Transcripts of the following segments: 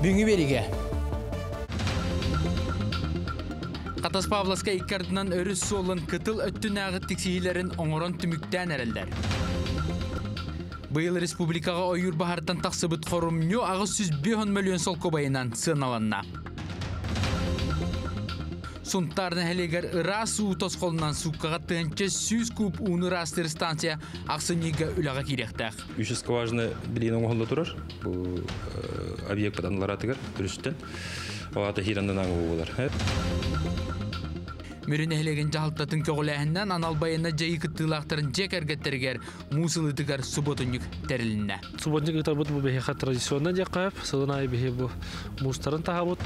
Büngü berige. Qatas Pavlovska ikkardından örüs solun kıtıl öttünäği tiksihilerin oңорон tümükten ereller. Bıyıl Respublikaga oyur bahartan taqsıbıt qorumnyu 605 milyon sol kobayынан sığınalanna. Suntarны heleger ıra suu tosqolundan suqqaga tığınca 100 kub uunu rastır stansiya aqsınyga ülaga kirektäq. 300 skvажины билин оңголда турар. Бу объект паданлар атыгар түрүстен. Ата хирандан аңгы болар. Mürün ehlegen jahaltatın kögülähinden analbayına jayı kıttığılaqtарын jek ergetterger musılıtıgar subotunyuk terilinne. Subotunyuk ıtabut bu behe tradisyondan jakap, sılınay behe bu mustarın tahabut.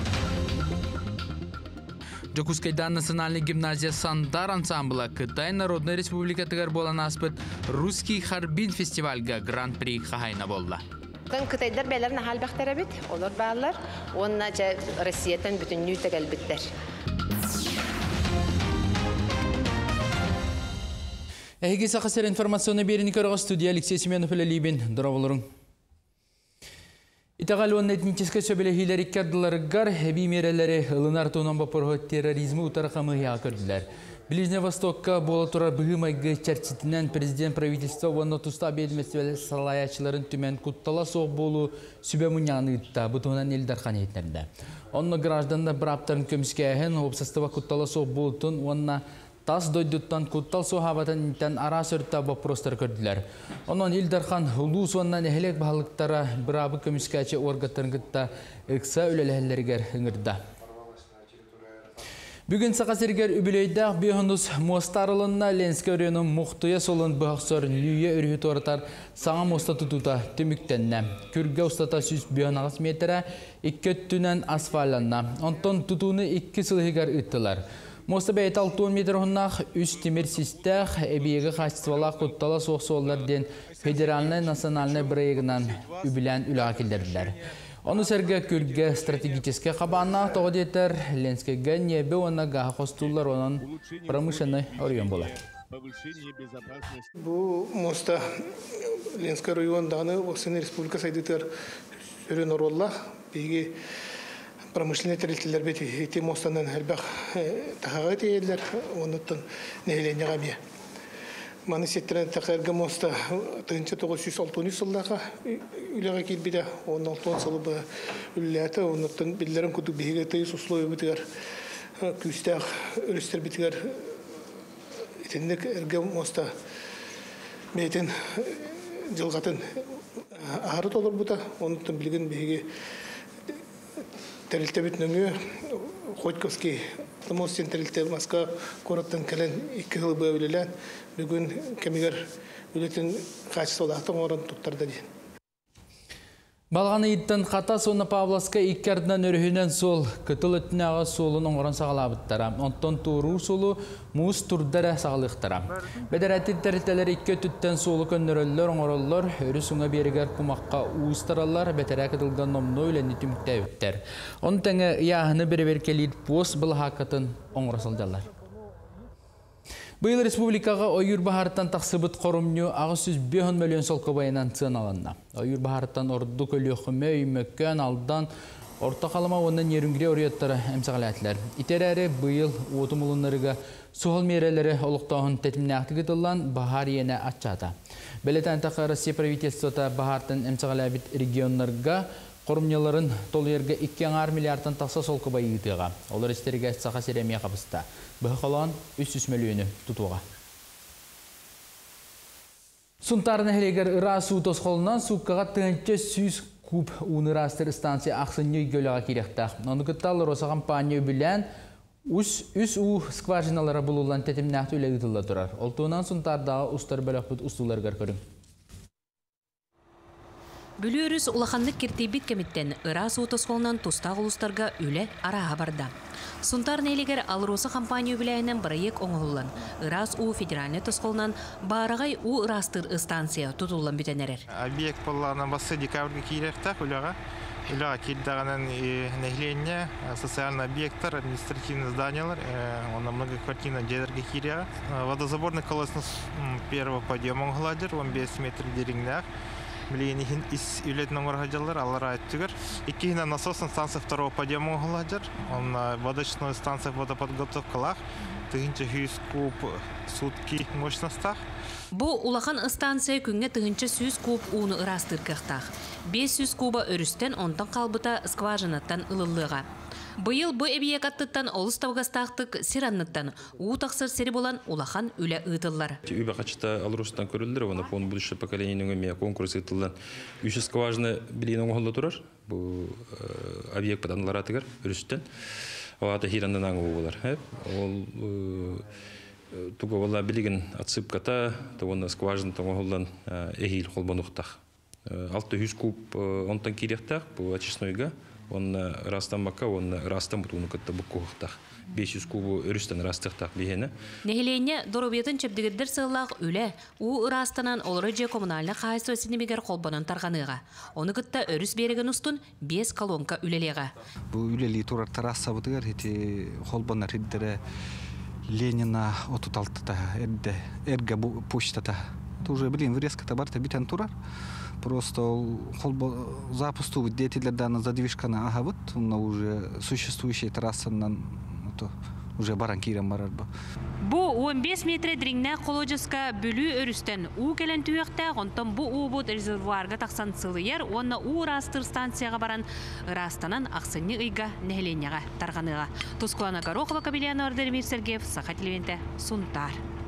Jokuskaydan Naциональный гимназия Сандар ансамбла Кытай Народной Республикатыгар болан аспыт Русский Харбин фестивальга гран-при хахайна болла. Кытайдар бәләрне халбактара бит, олар баллар, онна Россиятан бүтүннүү тегел биттер. Эһиги сақасыр информационны берini көріға студия Алексей Семенов үлі лейбен дұравылырың. Итағал он этническе сөбелехилер иккардыларыгар әбей мерелері ылынар тонан бапырғы терроризмі ұтарақамы яқырдылар. Ближний Востокка бола тұрар бұғымайғы чәрчетінен президент правительства онна тұста бедместівелі салаячыларын түмен құттала соқ болу сүбе мұняны ұтта бұтығынан елдархан етнерді. Онны гражданна бір аптарын көміске әхін опсастыва құттала соқ болутын онна тас дойдуттан куттал соғабатын интен ара сөртті бопростар көрділер. Онын Илдархан ұлыс оннан әхелек бағалықтара бірабы көміскәчі орғаттарын күтті ұқса өлеләлергер үңірді. Бүгін сақасергер үбілейдәқ бейхінус мостарылынна Ленске өренің мұқтуя солын бұғақсыр лүйе өріхет оратар саңа моста тұтута түміктенне. Күрге ұстата 100 метрі 2 түнен асфаланна. Онтон тұтуыны 2 сылығығар үттілер. Моста бәйт 6 метр ғыннақ үш темір систәқ әбейегі қачтывалақ құттала соқсуолар ден федеральный национальный бірегінен үбілән үліға келдерділер. Оны сәрге күрге стратегическе қабанна тоғы детер Ленскеге небе оны ғаға қостулар оның промышленный орыйон болар. Бұл моста Ленске райондағыны Оксана Республика сайдытыр өрен оролла бейге промышленный территориялар бит эти мостанан әлбәк тахага тиелер, онуттан нәһелене гамия. Маны сеттерен тахарга моста 1960 елларга үләгә килбидә, 16 сылы үлләтә, онуттан билләрен күтү бигә тыйс условия битәр. Күстәк өрестер битәр. Итендек эргә моста метен җылгатын ахыры толыр бута, онуттан билген бигә Терилтебит нөңі Ходьковский Томостен терилтеб Москва короттан кәлен 2 жыл бөлелән бүгін кемегер үлетін качестволақтың орын тұттарды дейін. Балғаны иттен қата соны Павловска иккардынан өріхінен сол күтіл өттінәға солын оңырын сағалабыттара. Онтон туру солу мұз турдары сағалықтара. Бәдір әттеттәрітелер 2 түттен солы көннөрілер оңырылыр, өрі сұңа берігер құмаққа уыстаралар, бәтәрі кітілген номны өлені түмікті өттер. Оның тәңі яғыны бір келейді пос бұл хақатын оңырысылдалар. Быйыл республикаға ойыр бахарттан тақсыбыт қорымню 605 миллион сол көбайынан цын аланна. Ойыр бахарттан орды көліқіме үймеккен алдан орта қалыма онын ерінгіре орияттары әмсіғаләтілер. Итерәрі быйыл отымылынларыға соғыл мерелері олықтауын тәтімнәқті күтілан бахар ені атчата. Бәлетен тақы Россия правительствота бахарттан әмсіғаләбіт регионларға қорымняларын толуерге 2 миллиардтан тақса сол көбай үйітіға. Олар істерге сақа серемия қабыста. Бұқылан 300 миллионы тұтуға. Сұнтарын әлегер ұра су тосқолынан суққаға 100 куб уны растыр станция ақсынны гөліға керектақ. Оны күттал Роса компания білән үс скважиналары бұлылан тәтімнәқті үлі ұтылы тұрар. Олтуынан сұнтардағы ұстар бөлік бұд ұстуларғар көрің. Бүлүөрүс улаханнык киртейбит кемиттен ыра суутос қолынан тустақ ұлыстарға үлі араға барда. Сунтар нейлегер Алроса компания біләйінен проект оңғылын. Ирас у федеральный тосқолынан барағай у ырастыр станция тұтылын бітенерер. Объект болларына басы декабрге кейректақ үліға. Үліға келдіғанын нәхленне социальный объекттар, административный зданиялар, оны многоквартирный жерлерге кейреға. Водозаборный колосный первого подъема оңғыладыр, 15 метр дереңнәқ. миллионихин ис үлетнен орхажалар алар айттыгар. Иккихина насосная станция второго подъема оглажар. Он водочная станция водоподготовкалах. Тыгынча 100 куб сутки мощностях. Бу улахан станция күнгө тыгынча 100 куб уны ырастыркактах. 500 куба өрүстен онтан калбыта скважинаттан ылылыга. Быйыл бу эбиекаттыттан олус тавгастактык сиранныттан уу таксыр сери болан улахан үле ытыллар. Үбе качта алрустан көрүлдүр, оны фон будущее поколениенин эме конкурс ытылдан 300 скважина билин оңголдо турар. Бу объект паданлар атыгар өрүстен. Ата хирандан аңы болар. Ол туга вала билигин отсыпката, тогона скважина тоңголдан эхил холбонуктах. 600 куб онтан кирехтах бу очистойга. Он растан мака, он растан бутуну кытта буккухтах. 500 кубу өрүстен растыктах бихене. Нехилене доробиятын чепдигиддер сыллах үле, у ырастанан олары же коммунальны хайсы өсінемегер қолбанан тарғаныға. Оны кытта өрүс береген устун 5 колонка үлелеға. Бу үлели турар тараса бутыгар, хити қолбанар хиддері Ленина отуталтыта, эрге почтата. Это уже, врезка-то барта битен турар. Просто запусту деятельно задвижкана агавут, на уже существующая трасса уже баранкирам барарба. Бу 15 метр дреңнә колодезка бүлү өрүстен у келен түйөктә, онтон бу убут резервуарга таксан сылыер, онна у растыр станцияга баран растанан аксыны ыйга нехленяга тарганыга. Тускулана Горохова, Кабелияна Ордермир Сергеев, Саха телевизионте, Сунтар.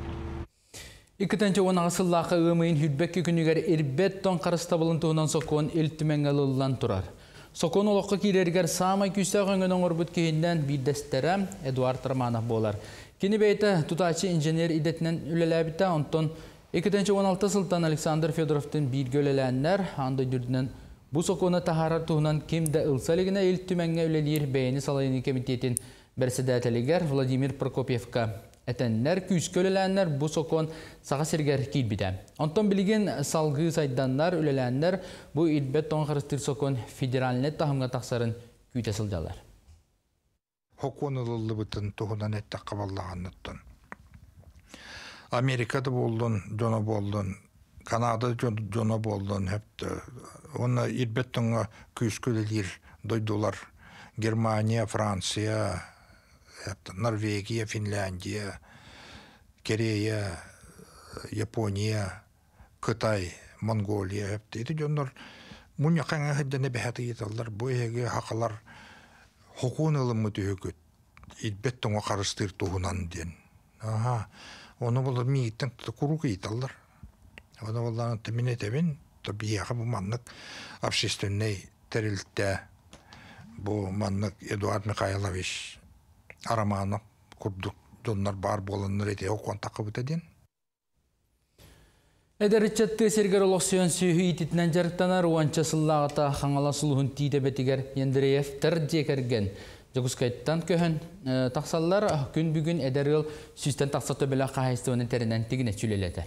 2010 асыллақы өмейін хүтбәкке күнігер ирбет тон қарыста болынтуынан соқуын үлтімен алылан тұрар. Соқуын олыққа кейлергер самай күсті ғыңының орбыт кейінден биддестері Эдуард Романов болар. Кені бейті тұтачы инженер идетінен үлеләбітті, онтон 2016 сылтан Александр Федоровтың бірге үлеләнлер, аңды дүрдінен бұл соқуына тахарар туғынан кемді ұлсалығына үлтіменге үлелер бәйіні салайыны комитетін бәрседәтелігер Владимир Прокопьевка. Әтәнләр күскөлеләнләр бу сокон саға сергер килбиде. Онтон билген салгы сайданнар үлеләнләр бу илбет тон харыстыр сокон федеральны тахымга тақсарын күйтесілдалар. Хоконылылы бытын туғынан әтті қабаллағанныттын. Америкада болдun, жона болдun, Канада жона болдun, хепті. Оны илбет тонға күскөлелер дойдулар. Германия, Франция, Норвегия, Финляндия, Корея, Япония, Кытай, Монголия. Это жондар муня қаңа хәддәне бәхәті еталар. Бойеге хақалар хокуынылымы түйекет. Илбет тоңа қарыстыр туғынан ден. Оны болар мейттен құруғы еталар. Оны боларын тәміне тәбен, табияғы бұл маннық общественный тәрілтті. Бұл маннық Эдуард Михайлович Араманов курдук доннар бар боланнар эте окон такыбыт эден. Эдерчетте сергер олосуян сүйі ититнен жарықтанар уанча сыллағыта хаңала сұлығын тиде бетігер Ендіреев тір декерген. Жогускайттан көхін тақсалар күн бүгін эдеріл сүстен тақса төбелі қағайстығының терінен тегіне чүлелетер.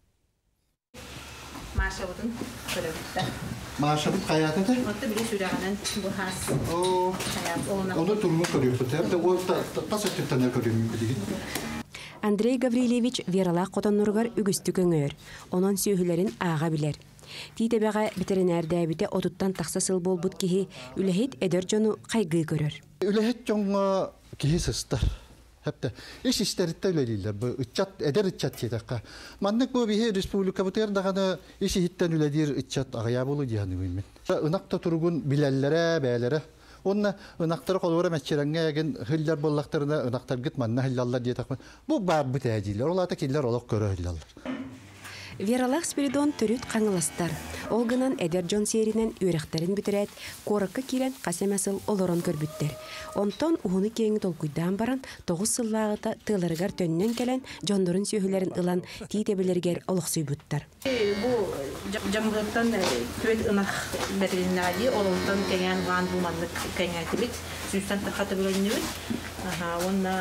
Маша бұдың көрі Maaşı bu hayatı da. Hatta bile sürağının bu has. Hayat olana. Onu durumu görüyor bu tabi. O nasıl tüptenler görüyor mu bilgi? Андрей Гаврилевич вералақ қотаннұрғар үгісті көңір. Онын сүйілерін аға білер. Титебеға ветеринар дәбіте отуттан тақсасыл бол бұд кеге үләхет әдір жону қайғы көрір. Үләхет жоңға кеге сыстар. Hepte iş işlerinde öyle değiller. Bu eder ıçat yedekka. Manlık bu bir Respublika bu ter daha işi hitten öyle dir ıçat ağaya bulu diye bilmem. Inakta turgun bilellere, beylere. Onunla inakları kolora meçerenge yagen hiller bollaklarına inaktar gitmanna hillallar diye takma. Bu bab bu teciller. Olata killer olak görü hillallar. Вералах Спиридон төрүт қаңыластар. Олгынан Эдер Джон серинен үйректерин бүтірет, корыққа кирен қасемесіл олорон көрбүттер. Онтон уғыны кейіңі толкуйдан баран, 9 сыллағыта тылырғар төннен келен жондорын сүйілерін ылан тийтебелергер олық сүйбүттар. Bu jamgıttan tüvet ınaq veterinari olundan kengen van bulmanlık kengen tibit süsten takatı bölünüyor. Onna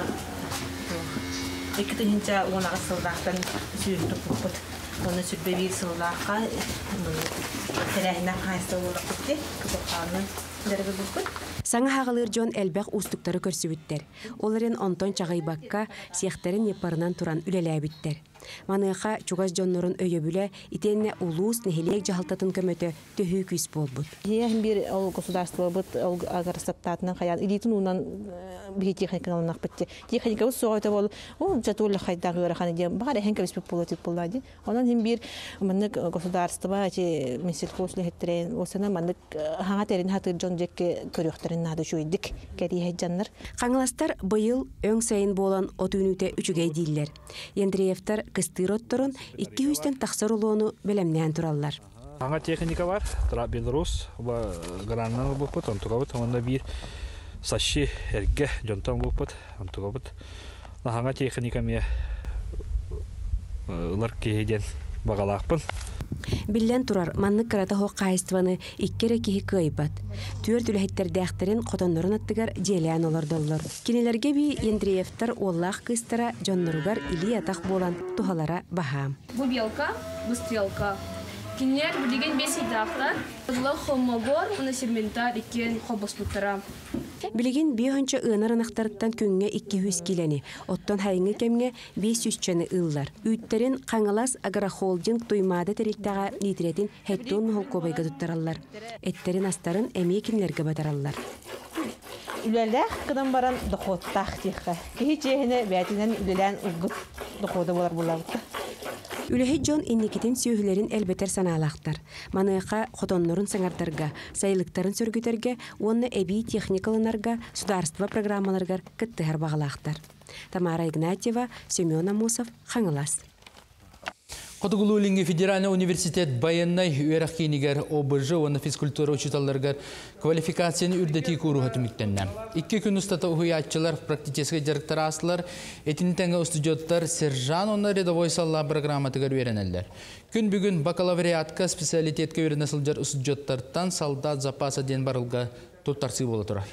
ikitinca ona asıldaktan sürdük bu. Onu sürdü bir sıldaqa terehine kaysa olarak bitti. Kapağının derbe bu. Саңа хағылыр жон әлбәқ ұстықтары көрсібіттер. Оларын онтон чағайбаққа сияқтарын епарынан туран үлеләбіттер. Маныха чугас жоннорун өйөбүле итенне улуус нехилек жахалтатын көмөтө төһүү күс болбут. Ең бир ол государство бит ол агросаптатынан хаян илитин унан би техникаланак битти. Техника соойта бол ол жатулы хайдагы өраханы дем бар хенке республик политик булады. Онан хим бир мындык государство эти меселхозлы хеттерен осана мындык хаңа терин хатыр жон жекке көрөктөрүн нады шуйдик керие жаннар. Каңластар быйыл өң сайын болан отуунуте үчүгей диллер. Ендриевтар кыстыротторун 200-тен тахсар улууну белемнен тураллар. Аңа техника бар, Белорус, граннан болпут, антугабыт, онда бир саши эрге жонтан болпут, антугабыт. Аңа техника ме ылар кейден багалакпын. Биллен турар маннык карата хоқ кайстваны иккере кихи кыйбат. Түөр түлэхиттердээхтерин котоннорун аттыгар желеан олордоллор. Кинелерге би Ендриевтар оллах кыстара жонноругар или атак болан тухалара баһаам. Бу белка, бу стрелка. Кинелер билеген бесидахлар. Улар хомогор, уна серментар икен хобоспуттара. Билеген бейхонча ынарынақтарыттан көңге 200 келені, оттон хайыңы кемге 500 чаны ыллар. Үйттерін қаңалас агрохолдинг туймады теректаға нитретин хэттуын холкобайға туттараллар. Эттерин астарын әмейкінлерге батараллар. Үлелер кыдан баран доходтақ тиққа. Кехи чехіне бәтінен үлелен ұлғыт доходы болар боларда. Үлехи жон инникетин сүйхілерін әлбетер саналақтар. Маныйқа хотоннорын саңартарға, сайылықтарын сөргітерге, оны әбей техникалынарға, сударство программаларғар кіттігер бағалақтар. Тамара Игнатьева, Семен Амосов, Хаңылас. Котугулулинги федеральный университет байыннай үйерах кейнигер ОБЖ, оны физкультура учиталаргар квалификацияны үрдети куруға түміктенне. 2 күн ұстата ұхуятчылар, практически жарықтар асылар, этинтенге студенттар сержан, оны рядовой салла программатыгар үйеренелер. Күн бүгін бакалавриатка специалитетке үйеренесілдер студенттартан солдат запаса ден барылға тұттарсы болы тұрай.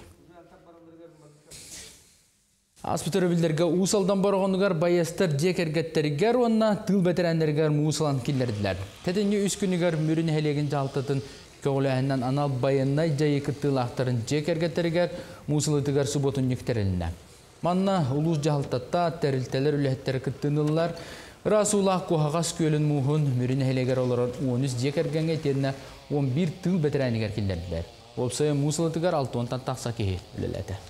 Аспитары білдерге уысалдан барығынығар байестер декергеттерігер, онына тыл бәтерәндергер мұғысалан келерділер. Тәтінне үз күнігер мүрін әлеген жалтатын көғіләхінен анал байыннай жайықы тыл ақтарын декергеттерігер мұғысалытығар сұботын нектеріліне. Манна ұлыс жалтатта тәрілтелер үләттері күттінілілер, Расулах қоғағас көлін мұғын мүрін әлегер оларын 13 декергенге теріне 11 тыл бәтерәндергер келерділер. Олсайы мұғысалытығар 6-тан тақса кеге үлеләді.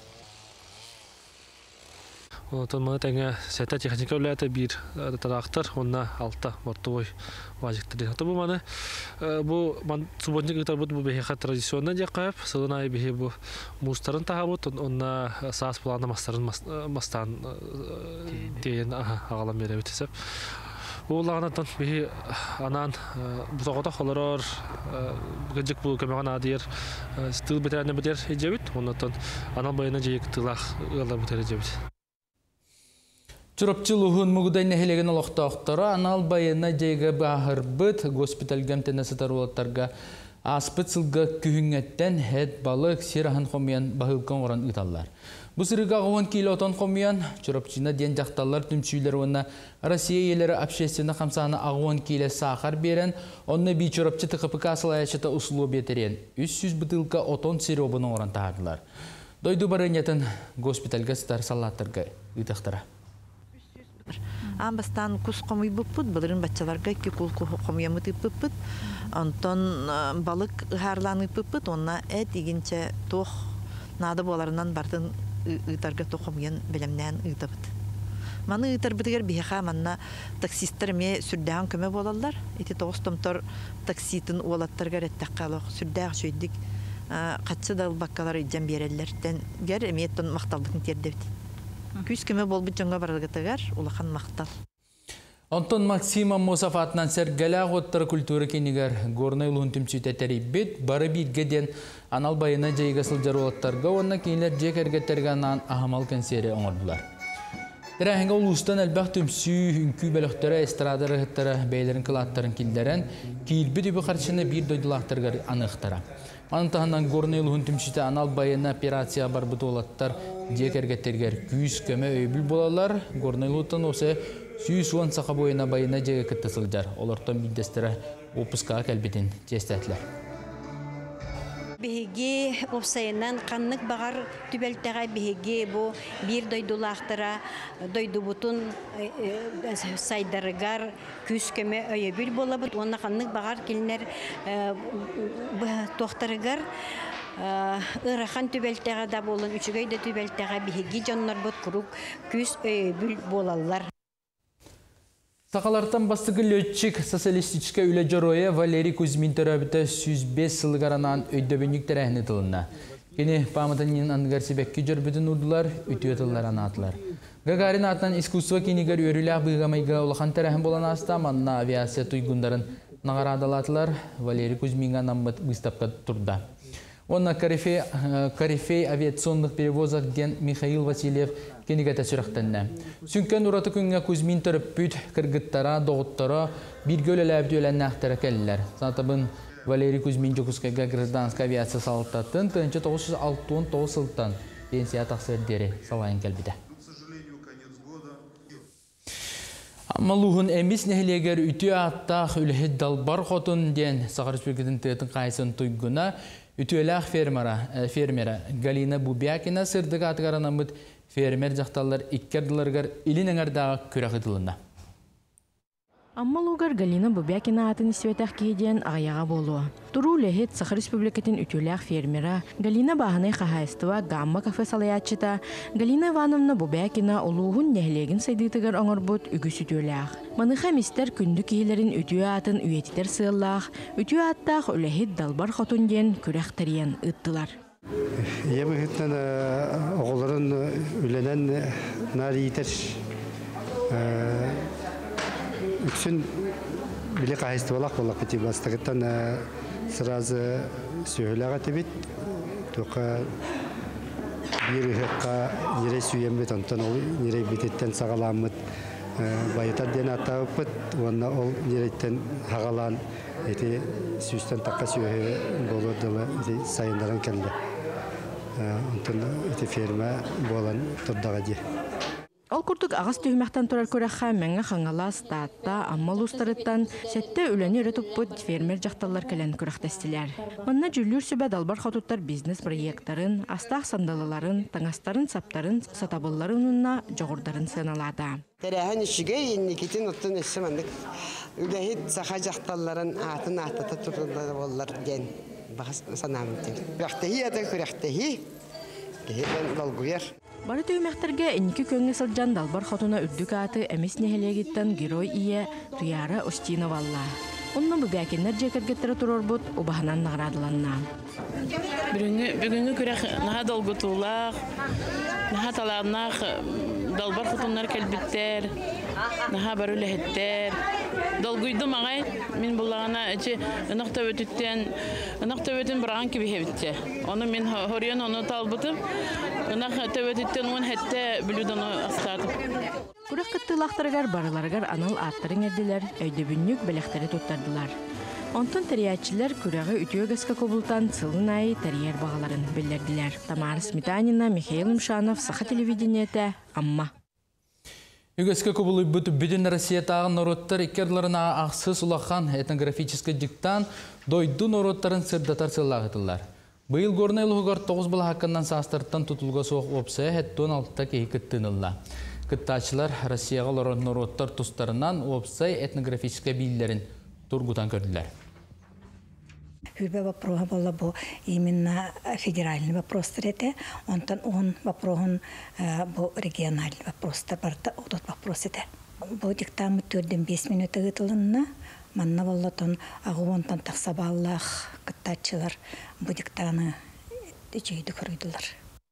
Онтон мана тәңе сәтә техника үләті бір тарақтар, онна алта бортовой вазиктері. Бұл маны, бұл субботник ұйтар бұд бұл бейхат традиционна дек сылына бейхе бұл мұстарын таға бұд, онна саас бұланы мастан дейін ағалам бере өтесіп. Бұл лағанаттан бейхе анан бұтағыда қолырар, бүкінжік бұл көмеған адиер тыл бетерәні бітер ежебіт, оннаттан анан байына жейік тылақ ұғалар бітер ежебіт. Чурапчыл ұғын мұғыдай нәхелеген олықтақтары анал байына жайға бағыр бұд госпиталгам тәнесі тарулаттарға аспыт сылға күйіңеттен әд балық серахын қомиян бағылған оран ұталар. Бұл сырыға ғуын кейлі отан қомиян чурапчына ден жақталар түмсүйлер оны Россия елері обществені қамсаны ағуын кейлі сақар берен, оны бей чурапчы тұқыпы қасылайашыта ұсылу бетерен 300 бұтылға отон серобының оран тағадылар. Дойду барынетін госпиталға сытар салаттарға ұйтақтыра. Амбастан кус комуй буппут, балырын баччаларга ки кул комуямыт буппут. Антон балык харланы буппут, онна эт игинче тох нады боларынан бардын ыйтарга тохомуян белемнен ыйтабыт. Маны ыйтар битигер биха манна таксисттер ме сүрдәгән көмө болалар. Эти тоостомтор такситин уалаттарга реттаккалык сүрдәг сөйдик. Катсы да баккалар иҗан берелләрдән гәр эметтон макталдыкны тердебит. Күз көмө болбут жоңга барылгытыгар, улахан мактал. Антон Максим Амосов атынан сәргәлә готтыр культура кенигер горный улун түмсүтәтәри бит бары битгеден анал байына жайга сылжар олаттарга онна кейлер жекергеттерганан ахамал консери оңордулар. Тәрәһенге улустан әлбәх түмсү үнкү бәлөхтәре эстрадары хыттары бәйләрен кылаттарын килдәрен килби диби каршыны бир дойдулактарга аныктара. Антаһанан горный улун түмсүтә анал байына операция бар бит олаттар жекергеттергер күз көмө өйбүл болалар горный улуттан осы Сүйсуан сақа бойына байына жеге кітті сылжар. Олартан биддестері опысқа кәлбетін жестәтілер. Биһиги опсайынан каннык багар түбэлтэгэ биһиги бу бир дойдулаахтара дойдубутун сайдарыгар күскеме өйөбүл болабыт онна каннык багар килнер тохтарыгар ырахан түбэлтэгэ да болун үчүгөйдө түбэлтэгэ биһиги жоннорбут курук күс өйөбүл болаллар. Сақалартан бастығы летчик социалистическая үлі жороя Валерий Кузьмин төрәбіті 105 сылғаранан өйдөбінік тәрәхіні тылына. Кені памытанын аңғар себекке жөрбітін ұрдылар, өтіе тыллар анатылар. Гагарин атынан искусство кенегер өрілі бұйғамайға олақан тәрәхін болан аста манна авиация туйгундарын нағарадалатылар Валерий Кузьминға намбыт бұстапқа тұрда. Онна корифей авиационных перевозок ген Михаил Васильев кенегеті сүріқтінні. Сүнкен ұраты күнге Кузьмин тұрып бүт кіргіттара, доғыттара, бір көлі әбді өләнні ақтары кәлілер. Санатыбын Валерий Кузьмин Жокускайға гражданская авиация салықтатын 1969 сылттан пенсия тақсырдері салайын кәлбіді. Амалуғын әмес нәхілегер үті аттақ үлхет далбар қотын ден Сақар Республикатын тетін қайсын тұйгына үтіөләқ фермера Галина Бубякина сырдығы атығаранамыд фермер жақталар иккерділергер илін әңірдағы көрәқ ұдылына. Аммалугар Галина Бубякина атын светах кейден ағаяға болуы. Туру лехет Сахар Республикатын үтіөләқ фермера Галина бағынай қағайыстыва гамма кафе салаятчыта Галина Ивановна Бубякина олуғын нәхілеген сайдытығыр оңырбұт үгіс үтіөләқ. Маныға мистер күнді кейлерін үтіө атын үйетітер сыыллақ, үтіө аттақ үләхет далбар хотун ден көрәқтариян ұттылар. Ебі ғыттан оғыларын үленен нәрі етер үксін біле қағысты болақ болақ біті бастығыттан сыразы сөйліға тебет тоқа бір ұққа нере сүйембет онтан ол нере бітеттен сағаламыд байытар ден атауып бұд онна ол нереттен хағалан еті сүйістен таққа сөйі болудылы сайындарын кәлді онтан еті ферма болан тұрдаға де. Ол күрдік ағыз түймәқтен тұрар көрәққа мәңі қаңала статта, аммал ұстарыттан сәтті өләні өрі бұд фермер жақталар кәлін көрәқтестілер. Мұнна жүлір сөбә далбар қотуттар бизнес проекттарын, астақ сандалыларын, таңастарын, саптарын, сатабылларын ұнна жоғырдарын сыналады. Тәрәхін үшіге еннекетін ұттын өсі мәндік. Үләхет сақа жақталарын атын аттата тұрды болар ден. Бағыз санамын. Күрәқтәхи ады күрәқтәхи. Кейден долгуяр. Бары түймәқтерге әнекі көңі сылжан далбар хотуна үрдік аты әмес нәхелегеттен герой ие Туяра Остиновалла. Онна Бубякинер жекергеттері тұрор бұд обағынан нағырадыланна. Бүгінгі күрек наға долгутулақ, наға таларнақ далбар хотунлар кәлбіттер, наға бару ләхеттер. Долгуйды мағай, мен бұлағана әчі ұнақ тәуеттен бұраған кебе хебітте. Оны мен хориян оны талбытып, ұнақ тәуеттен он хәтті бүлудан астатып. Күрек кыттылақтарыгар барыларыгар анал аттарын әрділер, өйдөбүннүк бәлектері туттардылар. Онтон тәрияатчылар күрегі үтіөгіскі көбілтан сылын айы тәрияр бағаларын білдерділер. Тамара Сметанина, Михаил Мшанов, Саха телевидениеті, Амма. Үгіскі көбілі бүтін Россия тағын народтар иккерлеріна ақсыз ұлаққан этнографический диктан дойду народтарын сырдатар сыллағытылар. Бұйыл горнайлы ғығар 9 бұл хаққынан састырттан тұтылға соқ опсы әттон алтта кейі күттінілла. Кыттачылар Россияға лорон народтар тұстарынан опсай этнографический бейлерін тургутан көрділер. Хүрбе вопроса была бы именно федеральный вопрос. Он вопросом был региональный вопрос. Этот вопрос это. Бұл диктамы 4-5 минут ғытылынна. Манна боллатон ағуонтан тақсабаллақ кыттачылар бұл диктаны жейді көрүйділер.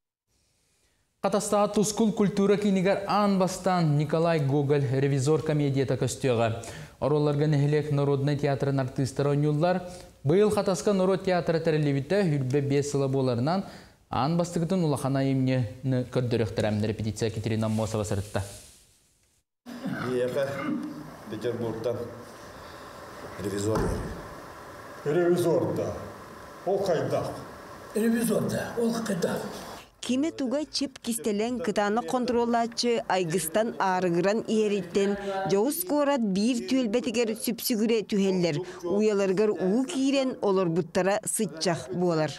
Қатаста Тускул культура кинигар анбастан Николай Гоголь ревизор комедията көстіға. Оролларға нәхілек народный театрын артистары ойнулар. Бұйыл қатасқа народ театры тәрелевіті хүрбе 5 сылы боларынан анбастығытын ұлақана емне көрдіріқтірәмді репетиция Катерина Мосова сырытта. Еқі Петербургтан ревизор. Ревизор да. Ол қайдақ. Ревизор да. Ол қайдақ. Кими туга чип кистелен кытаны контроллачы айгыстан арыгыран иереттен жоғыз корат бир түелбетігер сүпсүгіре түхеллер. Уяларгар уу киирен олар буттара сытчақ болар.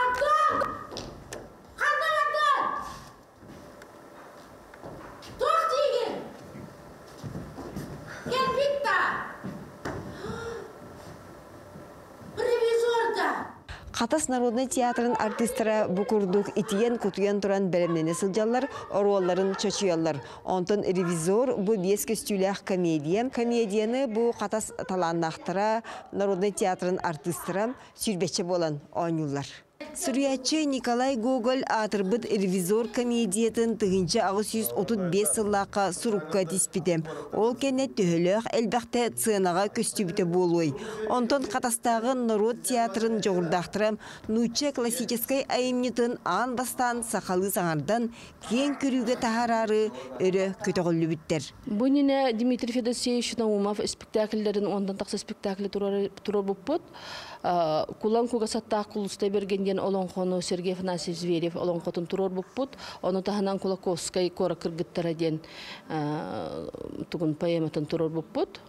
Қатас народный театрын артистара букурдук итиен кутуян туран бәлемнені сылжалар, оруаларын чочуялар. Онтон ревизор бу бес көстүлях комедия. Комедияны бу қатас таланнақтара народный театрын артистара сүрбетче болан ойнулар. Сүрячы Николай Гоголь атырбыт ревизор комедиятын тыгынча 635 сыллақа сурукка диспиде. Ол кенет төхіліқ әлбәқті цынаға көстүбіте болуй. Онтон қатастағы народ театрын жоғырдақтырам нуча классическай айымнетін ан бастан сақалы саңардан кен көріге тахарары өрі көтіғылі біттер. Бұніне Дмитрий Федосеевич Наумов спектакльдерін ондан тақсы спектаклі тұрар бұппыт. Кулан кугасаттақ кулыстай бергенген олонқону Сергей Афанасьевич Зверев олонқотын турор бұппыт. Оны таханан Кулаковскай кора кыргыттара ден тугун поэматын турор бұппыт.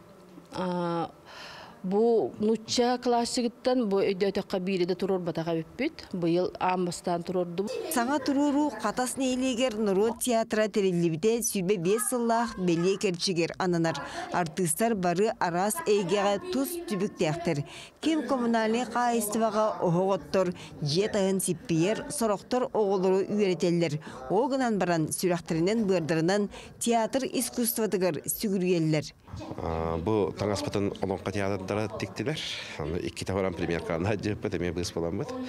Бу нуча классигіттен бу өйдөтіққа бириде турор батаға біппет. Бұйыл амбастан турорду. Саңа турору қатас нейлегер народ театра терелебіде сүрбе 5 сыллақ беле керчігер ананар. Артистар бары арас әйгеға тұз түбіктәқтір. Кем коммунальный қайыстываға оғоттыр, жетағын сиппиер, сороқтыр оғылыры үйретелер. Оғынан баран сүрәқтерінен бұрдырынан театр искусстватығыр сүгіргелер. Бұл таңаспатын олонға театрдары тектілер. Екі таваран премьер қағына жеппет, әме бұғыс болам бұд.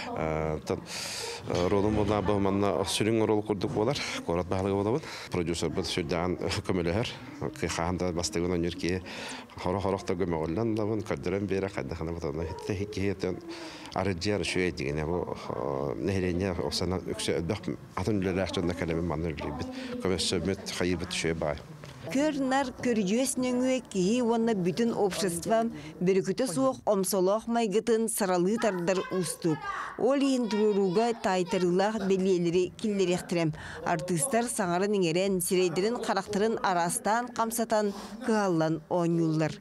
Ролым бұлна бұл манна сүрін рол құрдық болар, қорат бағылығы болабын. Продюсер бұд сүрдіған көмілігер. Қағанда бастығынан үрке хорохта көмі олан лабын, көрдірін бері қайдақына бұтағына. Хетті хеккейтен арыджер шөй дегене бұл нәйлене осана үксі өдбәқ атын үлелі әқтінді кәлемін маныр білейбіт. Көмесі өмет қайыр бұт шөй бай. Көрнар көржөснөңү кии онна бүтін общества бүрікіті суық омсолоқ майгытын саралы тардар устук. Ол ең тұруруға тайтарылақ белелері келдеректірем. Артистар саңарын еңерен, сирейдерін қарақтырын арастан қамсатан кығаллан ойнулар.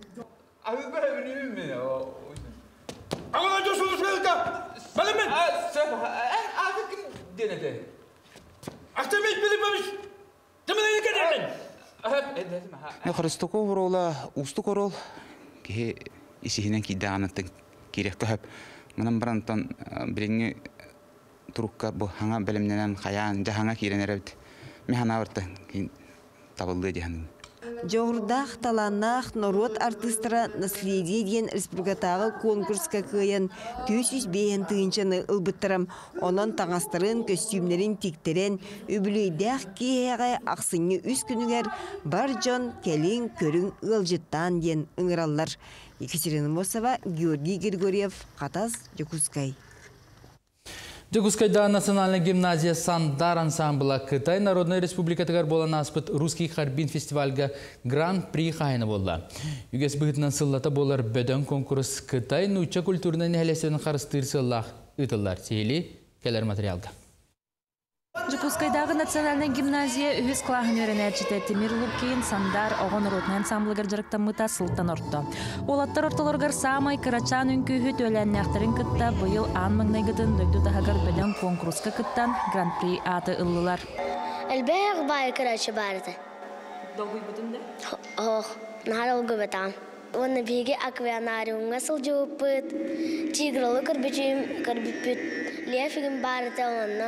Христоков рола устук орол ке исихинен кидағанаттың керек көһөп. Мұнан барантан біріңі турукка бұл хаңа бәлемненен қаян жағаңа кейленерәбді. Мен хана барды табылды дегенің. Жоғырдақ таланнақ народ артистара наследие ден республикатағы конкурска кыйын 200 бейін тыынчаны ылбыттырам. Онан таңастырын, костюмлерін тиктерен, үбілейдәқ кейеғі ақсыны үз күнігер бар жон келін көрін ылжыттан ден ыңыралар. Екатерина Мосова, Георгий Григорьев, Қатас, Жокускай. Жокускайда национальная гимназия Сандар ансамбла Кытай Народной Республикатыгар болан аспыт русский харбин фестивальга гран-при қайны болды. Югес бұғытынан сыллата болар бөден конкурс Кытай нуча культурный нәлесен қарыстыр сыллақ ұтылар. Сейлі келер материалға. Жокускайдағы национальная гимназия үхіз клағын өренәрчеті Темир Луккейн Сандар оғын народный ансамблыгар жарықтамыта сылттан орты. Олаттар орталарғар самай Карачан үнкүйі төләннәқтарын кытта бұйыл ан маңнайгытын дөйді тағығар бөден конкурска кыттан гран-при аты ыллылар. Әлбәғ бай Карачы барды. Долгый бұтынды? Оқ, нағар олғы бұтам. Оны бейге аквариумға сылжы өппіт, тигралы көрбіппіт, лефігін барды оны.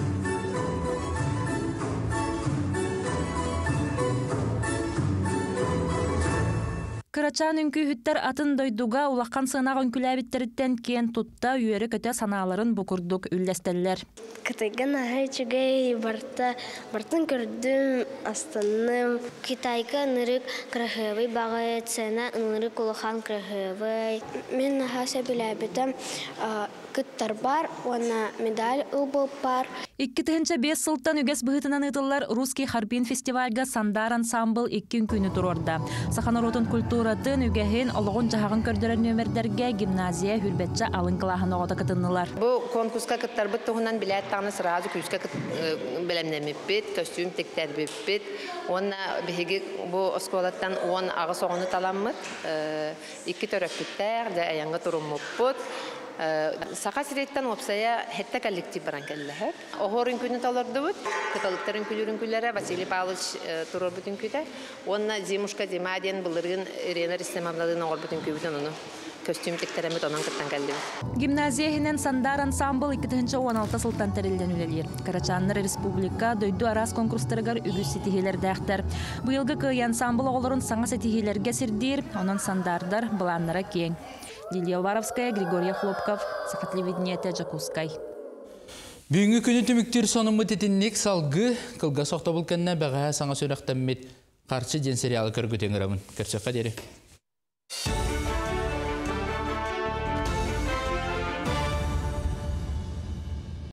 Карачан үнкүйіттер атын дойдуға улаққан сынақ үнкіләбіттеріттен кен тұтта үйері көте саналарын бұқырдық үлләстелер. Кытайган ағайчығай бартын көрдім астаным. Китайға нырық крахевай бағайет сәна нырық улақан крахевай. Мен нағаса біләбітім кыттар бар, оны медаль ылбыл бар. 2005 сылтан үгес быһытынан ытыллар Русский Харбин фестивальга Сандар ансамбл 2 күнү турорда. Саханаротун культуратын үгехин олоғын жағын көрдөрөн нөмердерге гимназия хүрбетче алын кылаһын оғыда кытыннылар. Бу конкурска кыттар быт туһунан билет таны сразу күскә белемнемеппит, костюм тектербеппит. Онна биһиги бу осколаттан 10 агыс оғыны таламмыт. 2 төрөккүттер дә аянга туруммуппут. Сақа сиреттен опсая хетте коллектив баран келләһәр. Охорын күнү талардыбыт. Каталыктарын күлүрүн күлләре Василий Павлович турор бүтүн күтә. Онна Зимушка Димаден булырын Ирина Ристемовнадан ор бүтүн күбүтөн аны костюм тектеремет онан кыттан келди. Гимназияһинен Сандар ансамбл 2016 сылтан терилден үлелер. Карачаннар республика дойду арас конкурстарыгар үгүс сетихилер дәхтер. Быйылгы кый ансамбл оголорун саңа сетихилерге сирдир, онан Сандардар буланнара кең. Лилия Варовская, Григорий Хлопков, Сахатливидение Джакускай. Бүгінгі күні түміктер сонымы тетіннек салғы қылға соқта бұл кәнне бәға саңа сөрәқтен мет қарчы ден сериалы көргітен ғырамын. Көрсөққа дері.